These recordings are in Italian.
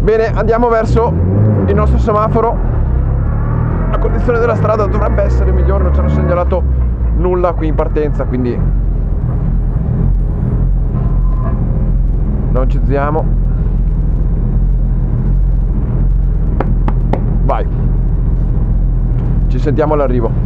Bene, andiamo verso il nostro semaforo. La condizione della strada dovrebbe essere migliore, non ci hanno segnalato nulla qui in partenza, quindi non ci ziamo. Vai, ci sentiamo all'arrivo.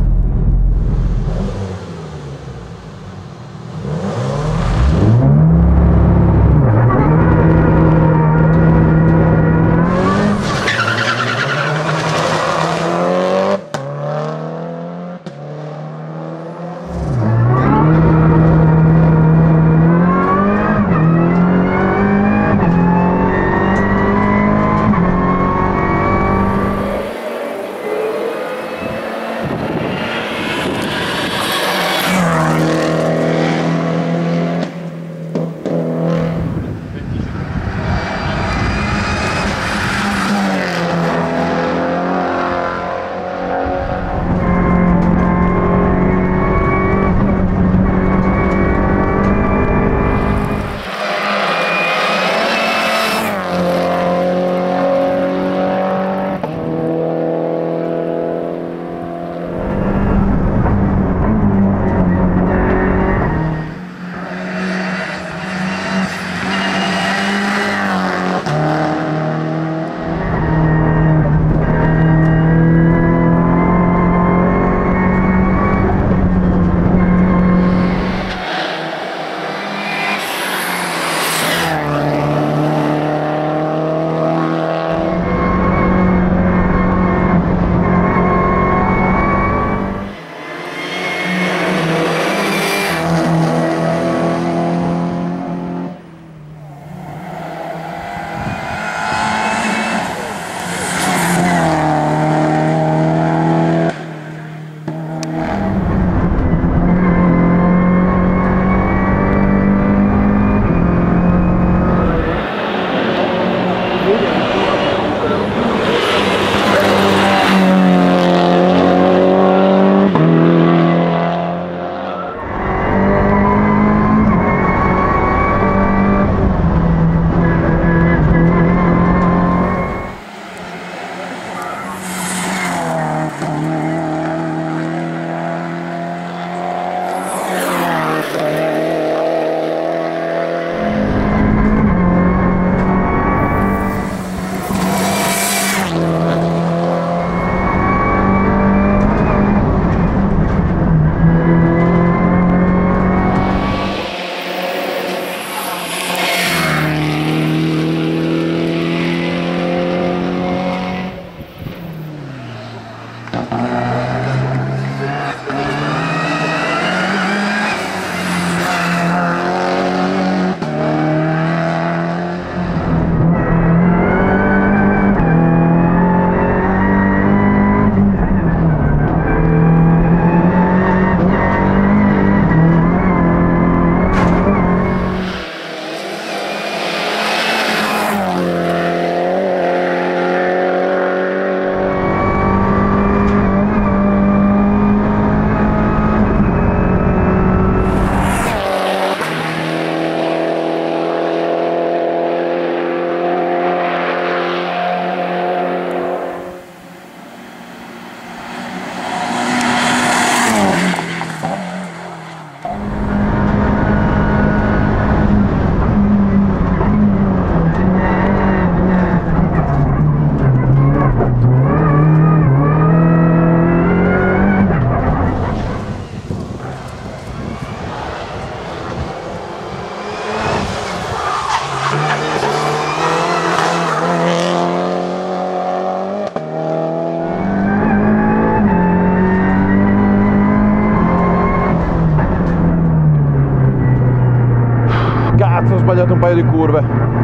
Cazzo, ho sbagliato un paio di curve.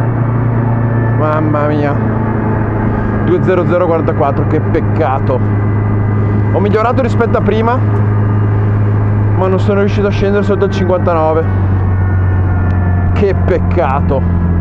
Mamma mia. 2.0044, che peccato. Ho migliorato rispetto a prima, ma non sono riuscito a scendere sotto il 59. Che peccato.